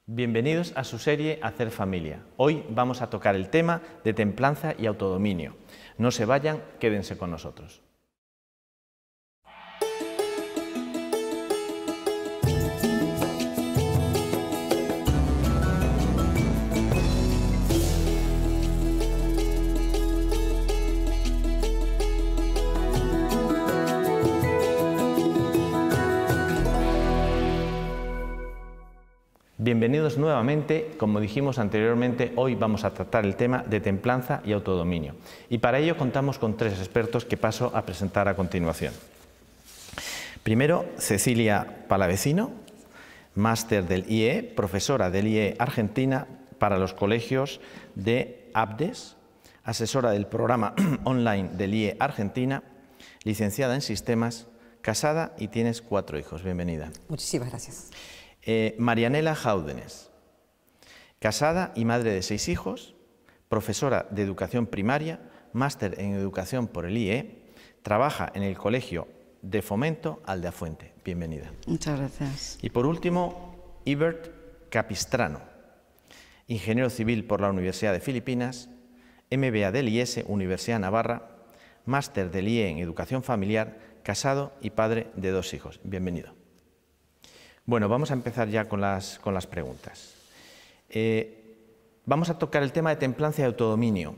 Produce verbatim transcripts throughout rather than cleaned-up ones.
Bienvenidos a su serie Hacer Familia. Hoy vamos a tocar el tema de templanza y autodominio. No se vayan, quédense con nosotros. Bienvenidos nuevamente. Como dijimos anteriormente, hoy vamos a tratar el tema de templanza y autodominio. Y para ello contamos con tres expertos que paso a presentar a continuación. Primero, Cecilia Palavecino, máster del I E, profesora del I E Argentina para los colegios de ABDES, asesora del programa online del I E Argentina, licenciada en sistemas, casada y tienes cuatro hijos. Bienvenida. Muchísimas gracias. Eh, Marianela Jáudenes, casada y madre de seis hijos, profesora de educación primaria, máster en educación por el I E, trabaja en el Colegio de Fomento Aldeafuente. Bienvenida. Muchas gracias. Y por último, Ibert Capistrano, ingeniero civil por la Universidad de Filipinas, M B A del I E S, Universidad Navarra, máster del I E en educación familiar, casado y padre de dos hijos. Bienvenido. Bueno, vamos a empezar ya con las, con las preguntas. Eh, vamos a tocar el tema de templanza y autodominio.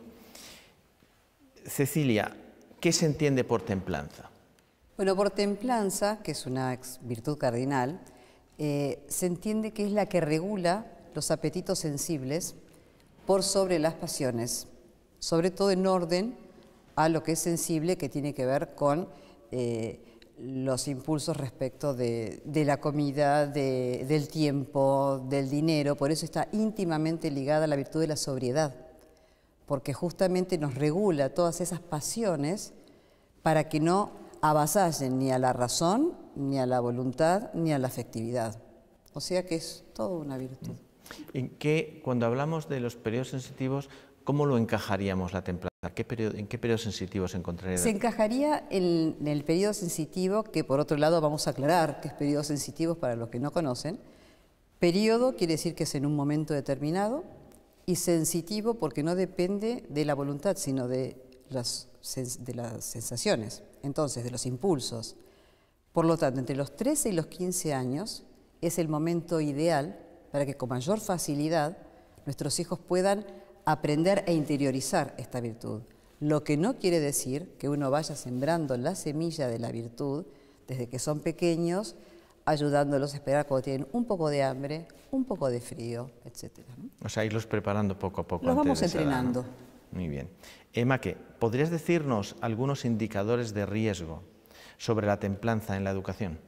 Cecilia, ¿qué se entiende por templanza? Bueno, por templanza, que es una virtud cardinal, eh, se entiende que es la que regula los apetitos sensibles por sobre las pasiones, sobre todo en orden a lo que es sensible, que tiene que ver con eh, los impulsos respecto de, de la comida, de, del tiempo, del dinero. Por eso está íntimamente ligada a la virtud de la sobriedad, porque justamente nos regula todas esas pasiones para que no avasallen ni a la razón, ni a la voluntad, ni a la afectividad. O sea que es toda una virtud. ¿En qué, cuando hablamos de los periodos sensitivos, cómo lo encajaríamos la templanza? ¿Qué periodo, ¿En qué periodo sensitivo se encontraría? Se encajaría en, en el periodo sensitivo, que por otro lado vamos a aclarar que es periodo sensitivo para los que no conocen. Periodo quiere decir que es en un momento determinado, y sensitivo porque no depende de la voluntad, sino de las, de las sensaciones, entonces de los impulsos. Por lo tanto, entre los trece y los quince años es el momento ideal para que con mayor facilidad nuestros hijos puedan aprender e interiorizar esta virtud. Lo que no quiere decir que uno vaya sembrando la semilla de la virtud desde que son pequeños, ayudándolos a esperar cuando tienen un poco de hambre, un poco de frío, etcétera. O sea, irlos preparando poco a poco. Los antes vamos de esa edad, entrenando. ¿no? Muy bien. Emma, ¿qué? ¿podrías decirnos algunos indicadores de riesgo sobre la templanza en la educación?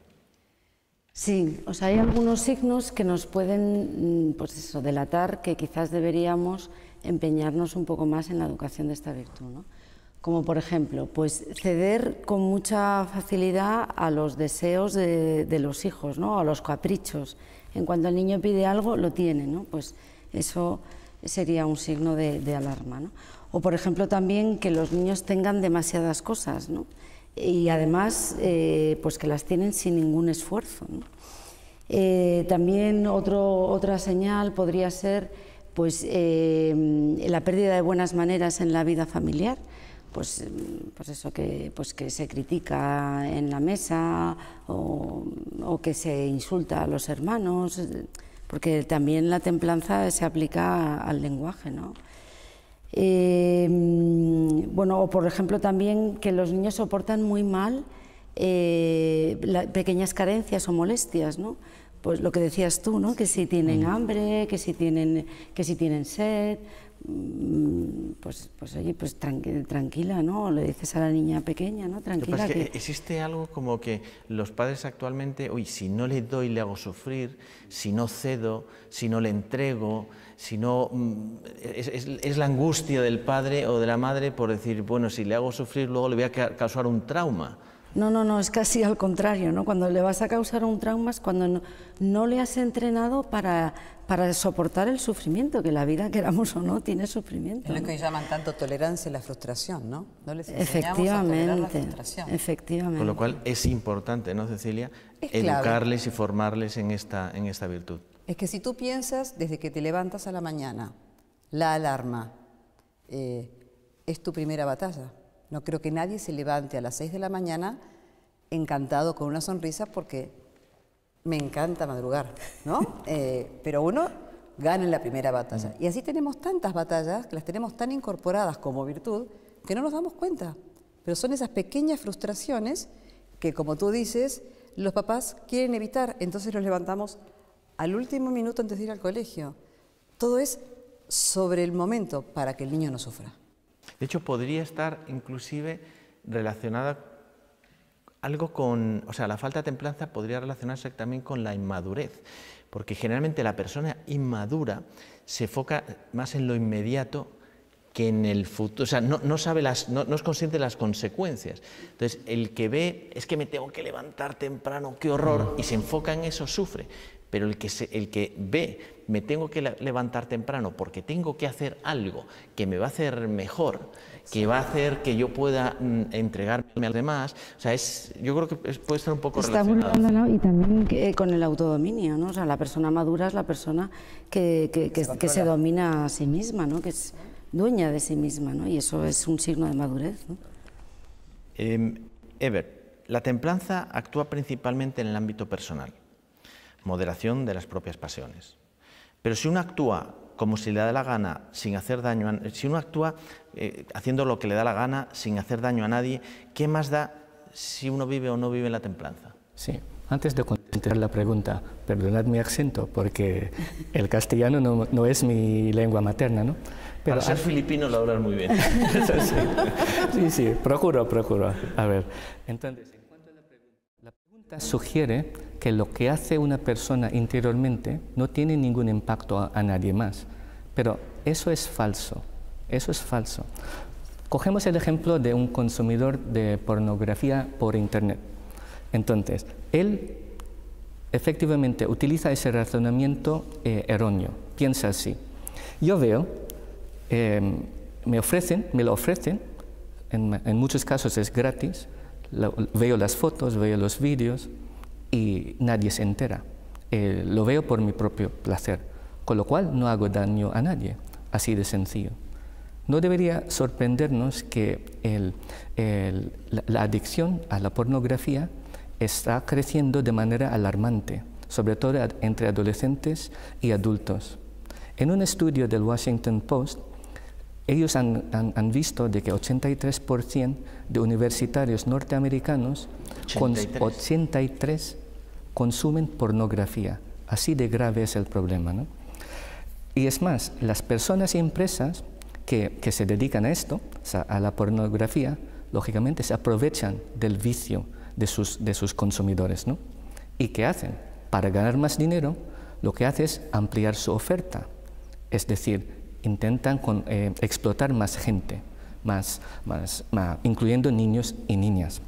Sí, o sea, hay algunos signos que nos pueden, pues eso, delatar que quizás deberíamos empeñarnos un poco más en la educación de esta virtud, ¿no? Como por ejemplo, pues ceder con mucha facilidad a los deseos de, de los hijos, ¿no? A los caprichos. En cuanto el niño pide algo, lo tiene, ¿no? Pues eso sería un signo de, de alarma, ¿no? O por ejemplo también que los niños tengan demasiadas cosas, ¿no? Y además eh, pues que las tienen sin ningún esfuerzo, ¿no? Eh, también otro, otra señal podría ser pues, eh, la pérdida de buenas maneras en la vida familiar, pues, pues eso que, pues que se critica en la mesa o, o que se insulta a los hermanos, porque también la templanza se aplica al lenguaje, ¿no? Eh, bueno, o por ejemplo también que los niños soportan muy mal eh, la, pequeñas carencias o molestias, ¿no? Pues lo que decías tú, ¿no? Que si tienen hambre, que si tienen, que si tienen sed, pues, pues oye, pues tranqui, tranquila, ¿no? Le dices a la niña pequeña, ¿no? Tranquila. Lo que pasa es que... que existe algo como que los padres actualmente, uy, si no le doy le hago sufrir, si no cedo, si no le entrego, si no... Es, es, es la angustia del padre o de la madre por decir, bueno, si le hago sufrir luego le voy a causar un trauma. No, no, no, es casi al contrario, ¿no? Cuando le vas a causar un trauma es cuando no, no le has entrenado para, para soportar el sufrimiento, que la vida, queramos o no, tiene sufrimiento. Es lo ¿no? que llaman tanto tolerancia a la frustración, ¿no? No les enseñamos Efectivamente, a tolerar la frustración. Efectivamente. Con lo cual es importante, ¿no, Cecilia? Es Educarles y formarles en esta, en esta virtud. Es que si tú piensas desde que te levantas a la mañana, la alarma eh, es tu primera batalla. No creo que nadie se levante a las seis de la mañana encantado con una sonrisa porque me encanta madrugar, ¿no? Eh, pero uno gana en la primera batalla. Y así tenemos tantas batallas, que las tenemos tan incorporadas como virtud, que no nos damos cuenta. Pero son esas pequeñas frustraciones que, como tú dices, los papás quieren evitar, entonces los levantamos al último minuto antes de ir al colegio. Todo es sobre el momento para que el niño no sufra. De hecho, podría estar inclusive relacionada algo con, o sea, la falta de templanza podría relacionarse también con la inmadurez, porque generalmente la persona inmadura se enfoca más en lo inmediato que en el futuro, o sea, no, no sabe las, no, no es consciente de las consecuencias. Entonces, el que ve, es que me tengo que levantar temprano, qué horror, y se enfoca en eso, sufre. Pero el que, se, el que ve, me tengo que levantar temprano porque tengo que hacer algo que me va a hacer mejor, que va a hacer que yo pueda mm, entregarme a los demás, o sea, es, yo creo que es, puede estar un poco Está relacionado. muy relacionado y también que, con el autodominio, ¿no? O sea, la persona madura es la persona que, que, que, se, que se domina a sí misma, ¿no? Que es dueña de sí misma, ¿no? Y eso es un signo de madurez, ¿no? Eh, Ever, la templanza actúa principalmente en el ámbito personal. Moderación de las propias pasiones. Pero si uno actúa como si le da la gana, sin hacer daño a, si uno actúa eh, haciendo lo que le da la gana, sin hacer daño a nadie, ¿qué más da si uno vive o no vive la templanza? Sí, antes de contestar la pregunta, perdonad mi acento, porque el castellano no, no es mi lengua materna, ¿no? Pero para ser filipino lo hablas muy bien. sí, sí, sí, procuro, procuro. A ver, entonces... La pregunta sugiere que lo que hace una persona interiormente no tiene ningún impacto a, a nadie más, pero eso es falso, eso es falso. Cogemos el ejemplo de un consumidor de pornografía por internet. Entonces, él efectivamente utiliza ese razonamiento eh, erróneo, piensa así. Yo veo, eh, me ofrecen, me lo ofrecen, en, en muchos casos es gratis, Lo, veo las fotos, veo los vídeos y nadie se entera. Eh, lo veo por mi propio placer, con lo cual no hago daño a nadie, así de sencillo. No debería sorprendernos que el, el, la, la adicción a la pornografía está creciendo de manera alarmante, sobre todo entre adolescentes y adultos. En un estudio del Washington Post, ellos han, han, han visto de que ochenta y tres por ciento de universitarios norteamericanos ochenta y tres. Con ochenta y tres consumen pornografía. Así de grave es el problema, ¿no? Y es más, las personas y empresas que, que se dedican a esto, o sea, a la pornografía, lógicamente se aprovechan del vicio de sus, de sus consumidores, ¿no? ¿Y qué hacen? Para ganar más dinero, lo que hace es ampliar su oferta, es decir, intentan con, eh, explotar más gente, más, más, más, incluyendo niños y niñas.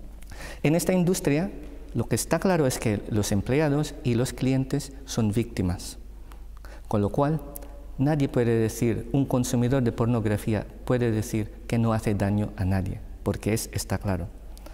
En esta industria, lo que está claro es que los empleados y los clientes son víctimas, con lo cual nadie puede decir, un consumidor de pornografía puede decir que no hace daño a nadie, porque es, está claro.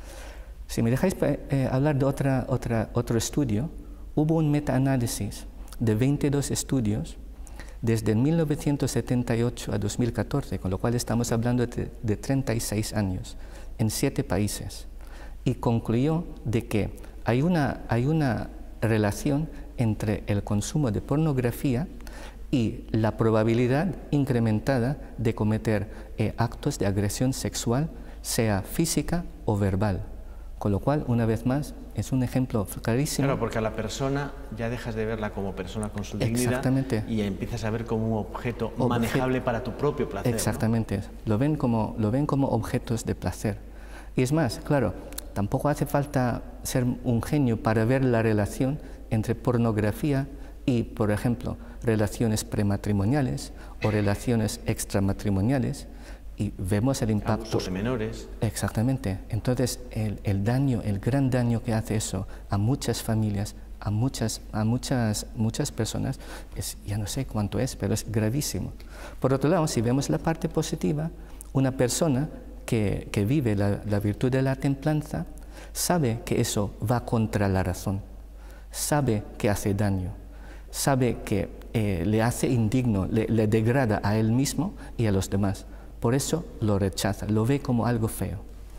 Si me dejáis eh, hablar de otra, otra, otro estudio, hubo un metaanálisis de veintidós estudios desde mil novecientos setenta y ocho a dos mil catorce, con lo cual estamos hablando de, de treinta y seis años, en siete países, y concluyó de que hay una, hay una relación entre el consumo de pornografía y la probabilidad incrementada de cometer eh, actos de agresión sexual, sea física o verbal. Con lo cual, una vez más, es un ejemplo clarísimo. Claro, porque a la persona ya dejas de verla como persona con su dignidad. Exactamente. Y empiezas a ver como un objeto Obje... manejable para tu propio placer. Exactamente. ¿No? Lo ven como, lo ven como objetos de placer. Y es más, claro, tampoco hace falta ser un genio para ver la relación entre pornografía y, por ejemplo, relaciones prematrimoniales o relaciones extramatrimoniales. Y vemos el impacto. Abusos de menores. Exactamente. Entonces, el, el daño, el gran daño que hace eso a muchas familias, a muchas, a muchas, muchas personas, es, ya no sé cuánto es, pero es gravísimo. Por otro lado, si vemos la parte positiva, una persona que, que vive la, la virtud de la templanza sabe que eso va contra la razón, sabe que hace daño, sabe que eh, le hace indigno, le, le degrada a él mismo y a los demás. Por eso lo rechaza, lo ve como algo feo.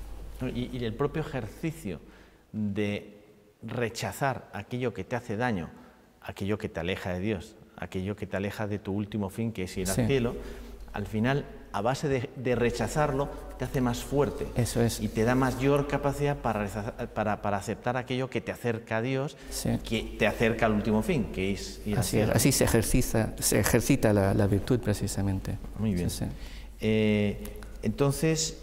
Y, y el propio ejercicio de rechazar aquello que te hace daño, aquello que te aleja de Dios, aquello que te aleja de tu último fin, que es ir Sí. al cielo, al final, a base de, de rechazarlo, te hace más fuerte. Eso es. Y te da mayor capacidad para, rechazar, para, para aceptar aquello que te acerca a Dios, Sí. y que te acerca al último fin, que es ir al Así, es, cielo. así se ejercita, se ejercita la, la virtud precisamente. Muy bien. Sí, sí. Eh, entonces,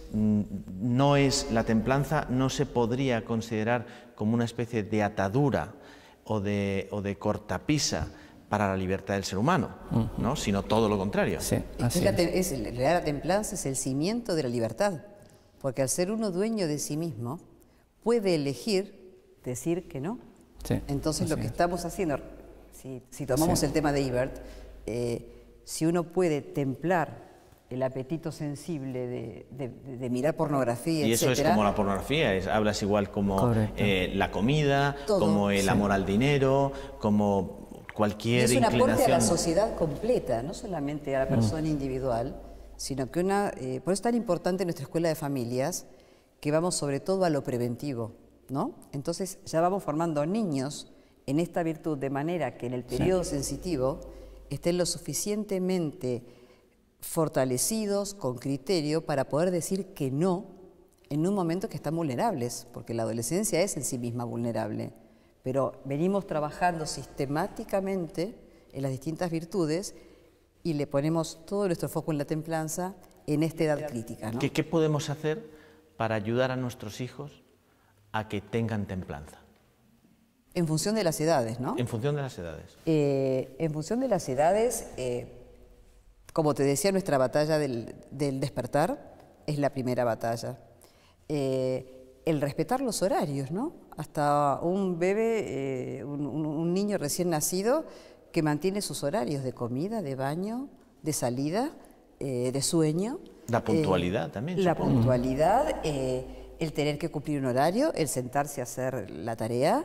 no es, la templanza no se podría considerar como una especie de atadura o de, o de cortapisa para la libertad del ser humano, uh-huh. ¿no? Sino todo lo contrario. Sí, así es la, es, en realidad la templanza es el cimiento de la libertad, porque al ser uno dueño de sí mismo, puede elegir decir que no. Sí, Entonces lo que es. estamos haciendo, si, si tomamos sí. el tema de Ibert, eh, si uno puede templar el apetito sensible de, de, de mirar pornografía, y eso etcétera. Es como la pornografía, es, hablas igual como eh, la comida, Todo. como el sí. amor al dinero, como cualquier es un inclinación. aporte a la sociedad completa, no solamente a la persona mm. individual, sino que una... Eh, por eso es tan importante nuestra escuela de familias, que vamos sobre todo a lo preventivo, ¿no? Entonces ya vamos formando niños en esta virtud de manera que en el periodo sí. sensitivo estén lo suficientemente fortalecidos, con criterio, para poder decir que no en un momento que están vulnerables, porque la adolescencia es en sí misma vulnerable. Pero venimos trabajando sistemáticamente en las distintas virtudes y le ponemos todo nuestro foco en la templanza en esta edad crítica, ¿no? ¿Qué, qué podemos hacer para ayudar a nuestros hijos a que tengan templanza? En función de las edades, ¿no? En función de las edades. Eh, en función de las edades, eh, como te decía, nuestra batalla del, del despertar es la primera batalla. Eh, el respetar los horarios, ¿no? Hasta un bebé, eh, un, un niño recién nacido que mantiene sus horarios de comida, de baño, de salida, eh, de sueño. La puntualidad eh, también, La supongo. puntualidad, eh, el tener que cumplir un horario, el sentarse a hacer la tarea,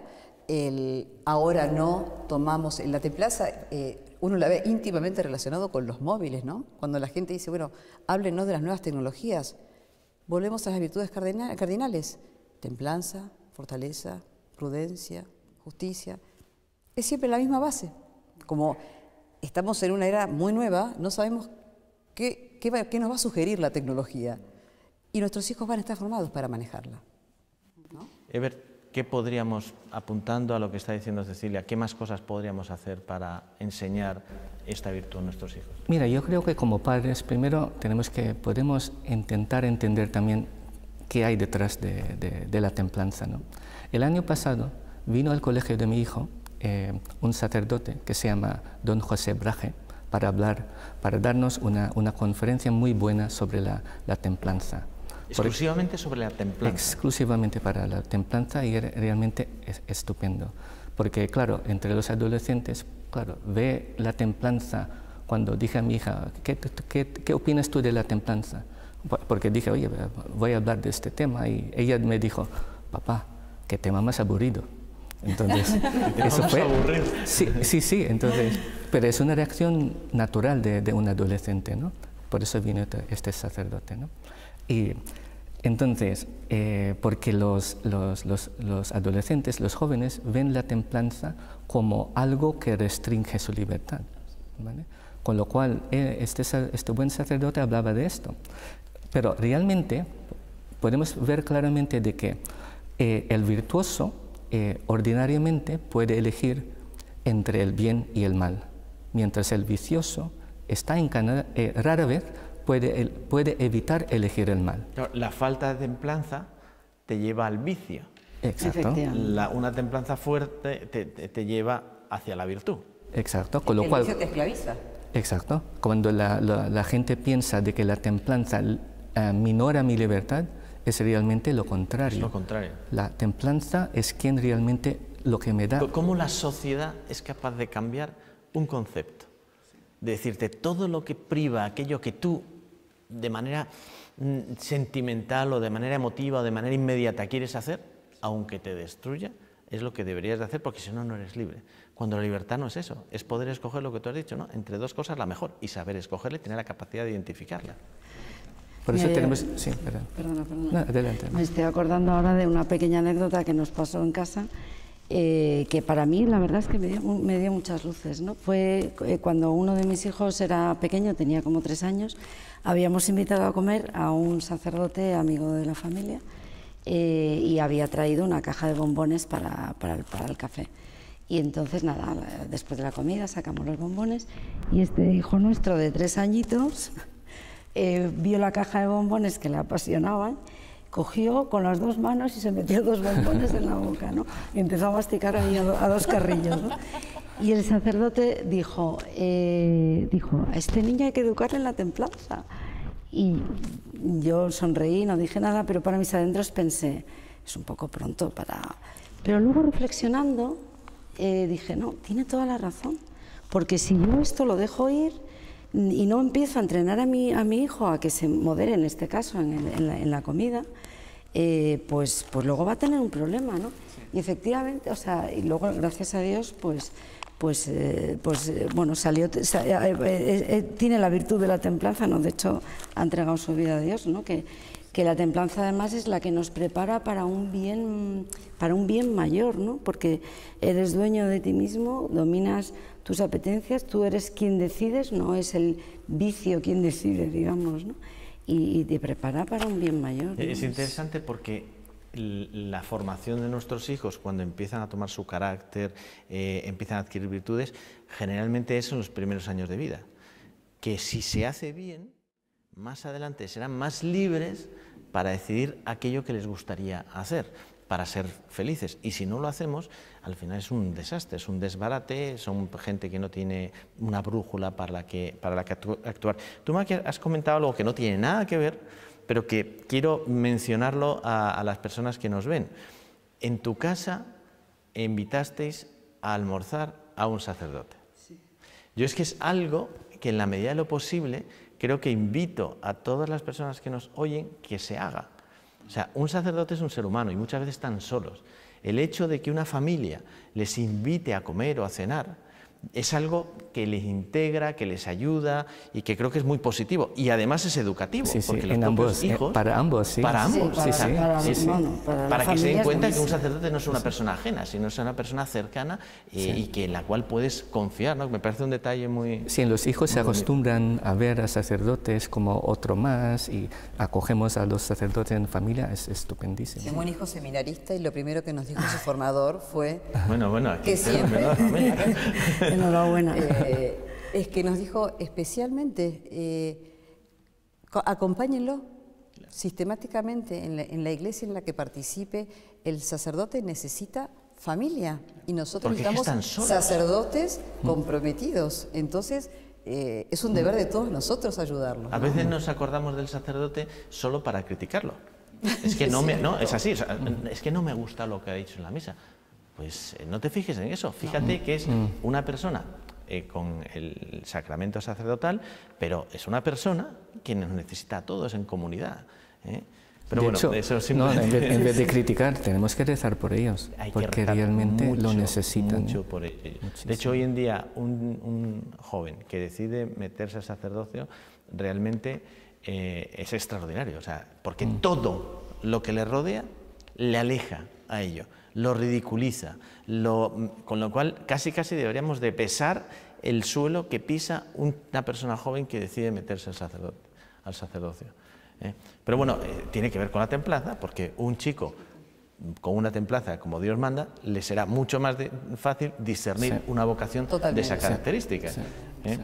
el ahora no tomamos en la templanza, eh, uno la ve íntimamente relacionado con los móviles, ¿no? Cuando la gente dice, bueno, háblenos de las nuevas tecnologías, volvemos a las virtudes cardinales, templanza, fortaleza, prudencia, justicia, es siempre la misma base. Como estamos en una era muy nueva, no sabemos qué, qué, va, qué nos va a sugerir la tecnología y nuestros hijos van a estar formados para manejarla, ¿no? Ebert, ¿qué podríamos, apuntando a lo que está diciendo Cecilia, qué más cosas podríamos hacer para enseñar esta virtud a nuestros hijos? Mira, yo creo que como padres, primero tenemos que, podemos intentar entender también qué hay detrás de, de, de la templanza, ¿no? El año pasado vino al colegio de mi hijo eh, un sacerdote que se llama don José Braje para hablar, para darnos una, una conferencia muy buena sobre la, la templanza. Exclusivamente sobre la templanza. Exclusivamente para la templanza y realmente es estupendo. Porque, claro, entre los adolescentes, claro, ve la templanza. Cuando dije a mi hija, ¿qué, qué, qué opinas tú de la templanza? Porque dije, oye, voy a hablar de este tema. Y ella me dijo, papá, qué tema más aburrido. Entonces, eso fue... aburrido. Sí, sí, sí. Entonces, pero es una reacción natural de, de un adolescente, ¿no? Por eso vino este sacerdote, ¿no? Y entonces, eh, porque los, los, los, los adolescentes, los jóvenes, ven la templanza como algo que restringe su libertad, ¿vale? Con lo cual, eh, este, este buen sacerdote hablaba de esto. Pero realmente podemos ver claramente de que eh, el virtuoso eh, ordinariamente puede elegir entre el bien y el mal, mientras el vicioso está encanado, eh, rara vez Puede, el, puede evitar elegir el mal. La falta de templanza te lleva al vicio. Exacto. La, una templanza fuerte te, te, te lleva hacia la virtud. Exacto. Con lo el cual, vicio te esclaviza. Exacto. Cuando la, la, la gente piensa de que la templanza uh, minora mi libertad, es realmente lo contrario. Es lo contrario. La templanza es quien realmente lo que me da... ¿Cómo la sociedad es capaz de cambiar un concepto? De decirte, todo lo que priva, aquello que tú de manera sentimental o de manera emotiva o de manera inmediata quieres hacer, aunque te destruya, es lo que deberías de hacer, porque si no, no eres libre. Cuando la libertad no es eso, es poder escoger lo que tú has dicho, ¿no? Entre dos cosas la mejor, y saber escogerla y tener la capacidad de identificarla. Por eso Me- tenemos... Sí, perdón. Perdona, perdona. No, adelante. Me estoy acordando ahora de una pequeña anécdota que nos pasó en casa, eh, que para mí la verdad es que me dio, me dio muchas luces, ¿no? Fue eh, cuando uno de mis hijos era pequeño, tenía como tres años, habíamos invitado a comer a un sacerdote amigo de la familia eh, y había traído una caja de bombones para, para, el, para el café. Y entonces, nada, después de la comida sacamos los bombones y este hijo nuestro de tres añitos eh, vio la caja de bombones que le apasionaban, cogió con las dos manos y se metió dos bombones en la boca, ¿no? Y empezó a masticar ahí a, do, a dos carrillos, ¿no? Y el sacerdote dijo, eh, dijo, a este niño hay que educarle en la templanza. Y yo sonreí, no dije nada, pero para mis adentros pensé, es un poco pronto para... Pero luego reflexionando, eh, dije, no, tiene toda la razón, porque si yo esto lo dejo ir y no empiezo a entrenar a mi, a mi hijo a que se modere, en este caso, en, el, en, la, en la comida, eh, pues, pues luego va a tener un problema, ¿no? Y efectivamente, o sea, y luego, gracias a Dios, pues... pues, eh, pues eh, bueno, salió, sa, eh, eh, eh, tiene la virtud de la templanza, ¿no? De hecho, ha entregado su vida a Dios, ¿no? Que, que la templanza además es la que nos prepara para un bien, para un bien mayor, ¿no? Porque eres dueño de ti mismo, dominas tus apetencias, tú eres quien decides, no es el vicio quien decide, digamos, ¿no? Y, y te prepara para un bien mayor, ¿no? Es interesante porque la formación de nuestros hijos, cuando empiezan a tomar su carácter, eh, empiezan a adquirir virtudes, generalmente es en los primeros años de vida. Que si se hace bien, más adelante serán más libres para decidir aquello que les gustaría hacer, para ser felices. Y si no lo hacemos, al final es un desastre, es un desbarate, son gente que no tiene una brújula para la que, para la que actuar. Tú, Maki, has comentado algo que no tiene nada que ver, pero que quiero mencionarlo a, a las personas que nos ven. En tu casa invitasteis a almorzar a un sacerdote. Sí. Yo es que es algo que en la medida de lo posible creo que invito a todas las personas que nos oyen que se haga. O sea, un sacerdote es un ser humano y muchas veces están solos. El hecho de que una familia les invite a comer o a cenar es algo que les integra, que les ayuda y que creo que es muy positivo. Y además es educativo, sí, sí, porque los en ambos, hijos... Eh, para ambos, sí. Para ambos, sí, sí, para, sí, para, sí, sí. Bueno, para, para que se den cuenta que un buenísimo. sacerdote no es una persona ajena, sino es una persona cercana eh, sí. y que en la cual puedes confiar, ¿no? Me parece un detalle muy... Sí, los hijos se acostumbran a ver a sacerdotes como otro más y acogemos a los sacerdotes en familia, es estupendísimo. Tengo un hijo seminarista y lo primero que nos dijo su formador fue Bueno, bueno, aquí que siempre... Enhorabuena. Eh, es que nos dijo especialmente, eh, acompáñenlo sistemáticamente en la, en la iglesia en la que participe, el sacerdote necesita familia y nosotros Porque necesitamos sacerdotes comprometidos. Entonces, eh, es un deber de todos nosotros ayudarlos. A veces nos acordamos del sacerdote solo para criticarlo. Es que no, me, no es así, o sea, es que no me gusta lo que ha dicho en la misa. Pues eh, no te fijes en eso, fíjate que es una persona eh, con el sacramento sacerdotal, pero es una persona que nos necesita a todos en comunidad. ¿eh? Pero de bueno, hecho, eso no, en, vez, en vez de sí. criticar, tenemos que rezar por ellos, Hay que porque rezar realmente mucho, lo necesitan. Mucho ¿eh? por ellos. Muchísimo. De hecho, hoy en día, un, un joven que decide meterse al sacerdocio realmente eh, es extraordinario, o sea, porque mm. todo lo que le rodea le aleja a ello, lo ridiculiza, lo, con lo cual casi casi deberíamos de pesar el suelo que pisa una persona joven que decide meterse al, sacerdote, al sacerdocio. ¿eh? Pero bueno, eh, tiene que ver con la templanza, porque un chico con una templanza como Dios manda, le será mucho más de, fácil discernir sí. una vocación Totalmente. de esa característica. Sí. ¿eh? Sí.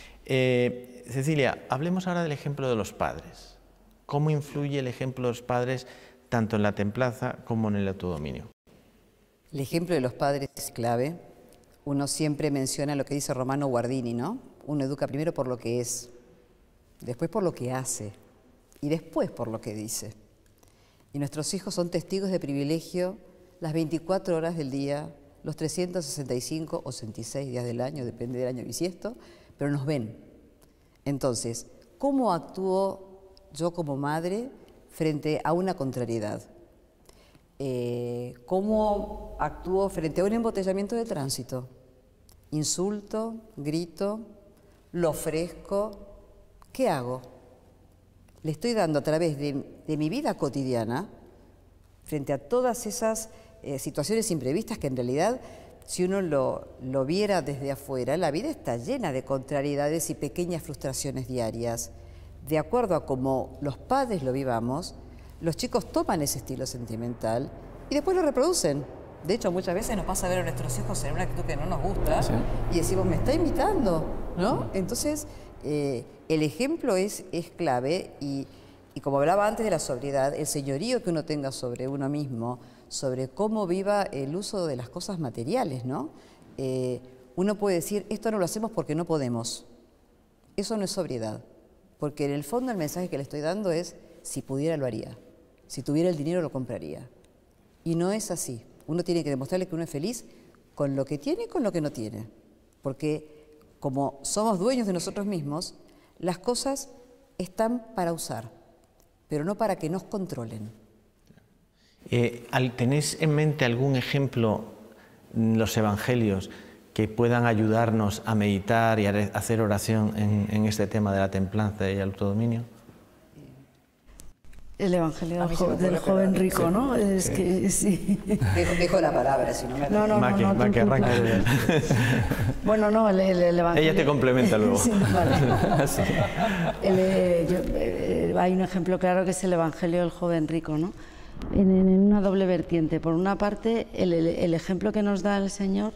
Eh, Cecilia, hablemos ahora del ejemplo de los padres. ¿Cómo influye el ejemplo de los padres tanto en la templanza como en el autodominio? El ejemplo de los padres es clave. Uno siempre menciona lo que dice Romano Guardini, ¿no? Uno educa primero por lo que es, después por lo que hace y después por lo que dice. Y nuestros hijos son testigos de privilegio las veinticuatro horas del día, los trescientos sesenta y cinco o sesenta y seis días del año, depende del año bisiesto, pero nos ven. Entonces, ¿cómo actúo yo como madre frente a una contrariedad? Eh, ¿Cómo actúo frente a un embotellamiento de tránsito? Insulto, grito, lo ofrezco. ¿Qué hago? Le estoy dando a través de, de mi vida cotidiana, frente a todas esas eh, situaciones imprevistas que en realidad, si uno lo, lo viera desde afuera, la vida está llena de contrariedades y pequeñas frustraciones diarias. De acuerdo a cómo los padres lo vivamos, los chicos toman ese estilo sentimental y después lo reproducen. De hecho, muchas veces nos pasa a ver a nuestros hijos en una actitud que no nos gusta, sí, y decimos, me está imitando, ¿no? Entonces, eh, el ejemplo es, es clave y, y como hablaba antes de la sobriedad, el señorío que uno tenga sobre uno mismo, sobre cómo viva el uso de las cosas materiales, ¿no? Eh, uno puede decir, esto no lo hacemos porque no podemos. Eso no es sobriedad, porque en el fondo el mensaje que le estoy dando es, si pudiera lo haría, si tuviera el dinero lo compraría. Y no es así. Uno tiene que demostrarle que uno es feliz con lo que tiene y con lo que no tiene. Porque como somos dueños de nosotros mismos, las cosas están para usar, pero no para que nos controlen. Eh, ¿Tenéis en mente algún ejemplo en los evangelios que puedan ayudarnos a meditar y a hacer oración en, en este tema de la templanza y el autodominio? El Evangelio del, jo del joven rico, sí, ¿no? Es sí. que sí. Dejo, dejo la palabra, si no me... No, no, Maqui, no, no, Maqui, arranca. Bueno, no, el, el, el Evangelio... Ella te complementa luego. Sí, vale. Sí. El, eh, yo, eh, hay un ejemplo claro que es el Evangelio del joven rico, ¿no? En, en una doble vertiente. Por una parte, el, el, el ejemplo que nos da el Señor,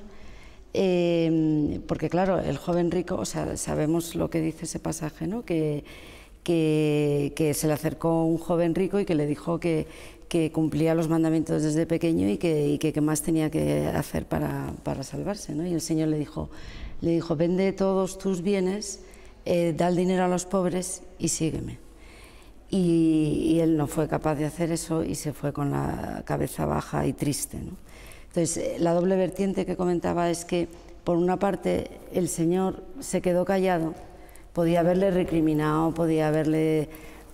eh, porque claro, el joven rico, o sea, sabemos lo que dice ese pasaje, ¿no? Que... Que, que se le acercó un joven rico y que le dijo que, que cumplía los mandamientos desde pequeño y que, y que qué más tenía que hacer para, para salvarse, ¿no? Y el Señor le dijo, le dijo, vende todos tus bienes, eh, da el dinero a los pobres y sígueme. Y, y él no fue capaz de hacer eso y se fue con la cabeza baja y triste, ¿no? Entonces, la doble vertiente que comentaba es que, por una parte, el Señor se quedó callado. Podía haberle recriminado, podía haberle...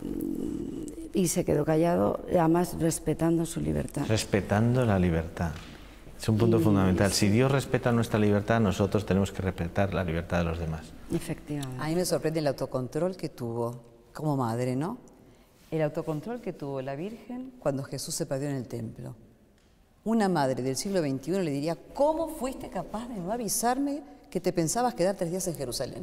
y se quedó callado, además respetando su libertad. Respetando la libertad. Es un punto y, fundamental. Si Dios respeta nuestra libertad, nosotros tenemos que respetar la libertad de los demás. Efectivamente. A mí me sorprende el autocontrol que tuvo como madre, ¿no? El autocontrol que tuvo la Virgen cuando Jesús se perdió en el templo. Una madre del siglo veintiuno le diría, ¿cómo fuiste capaz de no avisarme que te pensabas quedar tres días en Jerusalén?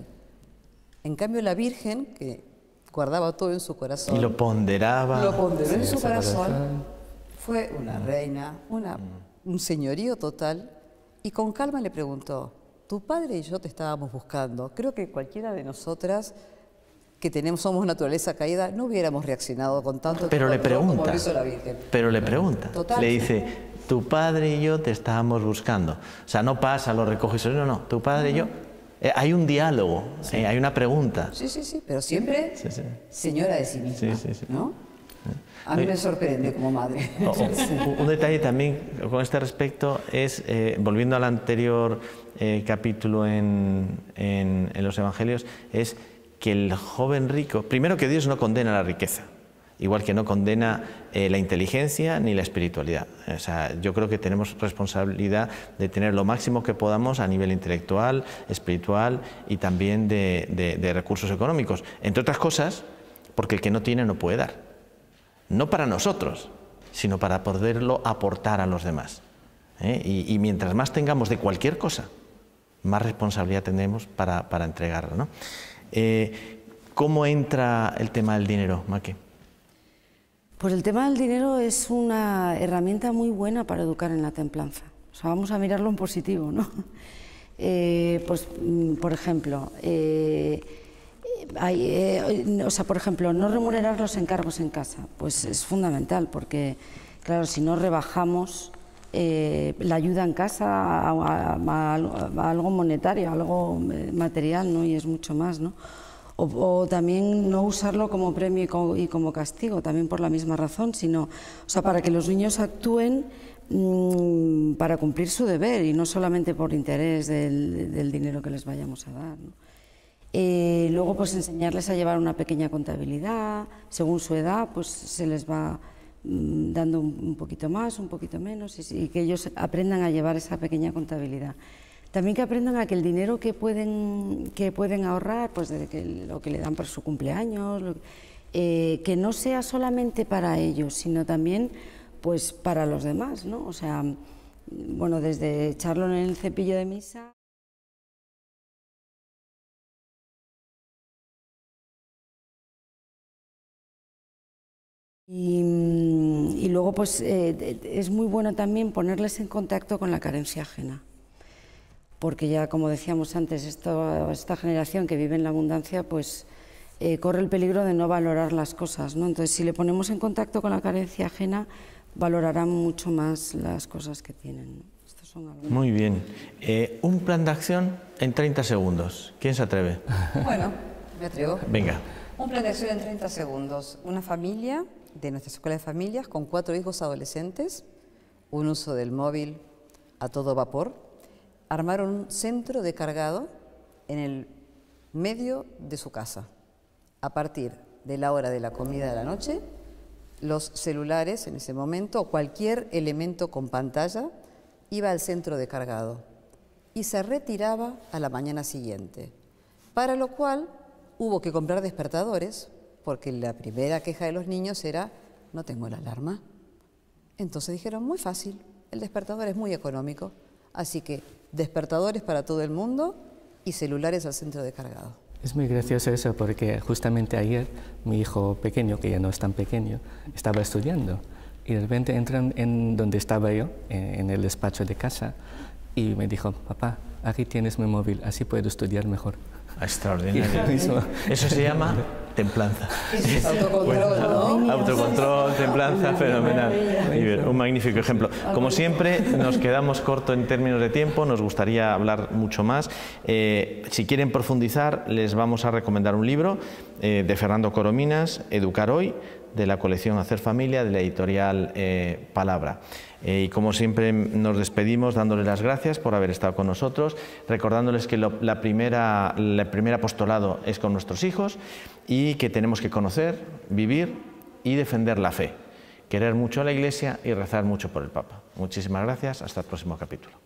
En cambio, la Virgen, que guardaba todo en su corazón... Y lo ponderaba. Lo ponderó en su corazón. Fue una reina, una, un señorío total. Y con calma le preguntó, tu padre y yo te estábamos buscando. Creo que cualquiera de nosotras que tenemos, somos naturaleza caída, no hubiéramos reaccionado con tanto... Pero le pregunta, como lo hizo la Virgen. Pero le pregunta. Total. Le dice, tu padre y yo te estábamos buscando. O sea, no pasa, lo recoges. No, no, tu padre y yo... Eh, hay un diálogo, sí. eh, hay una pregunta. Sí, sí, sí, pero siempre sí, sí. señora de sí misma, sí, sí, sí. ¿no? A mí Oye, me sorprende como madre. Oh, oh, un detalle también con este respecto es, eh, volviendo al anterior eh, capítulo en, en, en los Evangelios, es que el joven rico, primero que Dios no condena la riqueza, igual que no condena eh, la inteligencia ni la espiritualidad. O sea, yo creo que tenemos responsabilidad de tener lo máximo que podamos a nivel intelectual, espiritual y también de, de, de recursos económicos. Entre otras cosas, porque el que no tiene no puede dar. No para nosotros, sino para poderlo aportar a los demás. ¿eh? Y, y mientras más tengamos de cualquier cosa, más responsabilidad tendremos para, para entregarlo, ¿no? Eh, ¿Cómo entra el tema del dinero, Maqui? Pues el tema del dinero es una herramienta muy buena para educar en la templanza. O sea, vamos a mirarlo en positivo, ¿no? Eh, pues, por ejemplo, eh, hay, eh, o sea, por ejemplo, no remunerar los encargos en casa, pues es fundamental, porque, claro, si no rebajamos eh, la ayuda en casa a, a, a, a algo monetario, a algo material, ¿no? Y es mucho más, ¿no? O, o también no usarlo como premio y como, y como castigo, también por la misma razón, sino, o sea, para que los niños actúen mmm, para cumplir su deber y no solamente por interés del, del dinero que les vayamos a dar, ¿no? Eh, luego, pues enseñarles a llevar una pequeña contabilidad, según su edad, pues se les va dando un poquito más, un poquito menos, y, y que ellos aprendan a llevar esa pequeña contabilidad. También que aprendan a que el dinero que pueden, que pueden ahorrar, pues de que lo que le dan por su cumpleaños, lo, eh, que no sea solamente para ellos, sino también pues para los demás, ¿no? O sea, bueno, desde echarlo en el cepillo de misa. Y, y luego pues eh, es muy bueno también ponerles en contacto con la carencia ajena, porque ya como decíamos antes, esto, esta generación que vive en la abundancia pues eh, corre el peligro de no valorar las cosas, ¿no? Entonces si le ponemos en contacto con la carencia ajena, valorarán mucho más las cosas que tienen, ¿no? Estos son algunos. Muy bien. Eh, un plan de acción en treinta segundos. ¿Quién se atreve? Bueno, me atrevo. Venga. Un plan de acción en treinta segundos. Una familia de nuestra escuela de familias con cuatro hijos adolescentes, un uso del móvil a todo vapor, armaron un centro de cargado en el medio de su casa. A partir de la hora de la comida de la noche, los celulares en ese momento o cualquier elemento con pantalla iba al centro de cargado y se retiraba a la mañana siguiente, para lo cual hubo que comprar despertadores, porque la primera queja de los niños era, no tengo la alarma. Entonces dijeron, muy fácil, el despertador es muy económico, así que despertadores para todo el mundo y celulares al centro de cargado. Es muy gracioso eso porque justamente ayer mi hijo pequeño, que ya no es tan pequeño, estaba estudiando y de repente entran en donde estaba yo, en el despacho de casa, y me dijo, papá, aquí tienes mi móvil, así puedo estudiar mejor. Extraordinario. Eso se llama templanza. Autocontrol, bueno, ¿no? Autocontrol, templanza, fenomenal. Un magnífico ejemplo. Como siempre, nos quedamos cortos en términos de tiempo, nos gustaría hablar mucho más. Eh, si quieren profundizar, les vamos a recomendar un libro eh, de Fernando Corominas, Educar Hoy, de la colección Hacer Familia, de la editorial eh, Palabra. Eh, y como siempre nos despedimos dándoles las gracias por haber estado con nosotros, recordándoles que lo, la primera, el primer apostolado es con nuestros hijos y que tenemos que conocer, vivir y defender la fe, querer mucho a la Iglesia y rezar mucho por el Papa. Muchísimas gracias, hasta el próximo capítulo.